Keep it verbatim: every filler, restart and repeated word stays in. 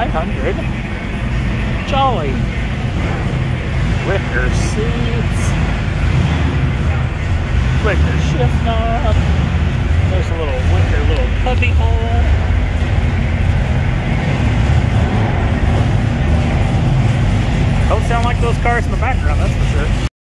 five hundred. Jolly. Wicker seats. Wicker shift knob. There's a little wicker little cubby hole. Don't sound like those cars in the background, that's for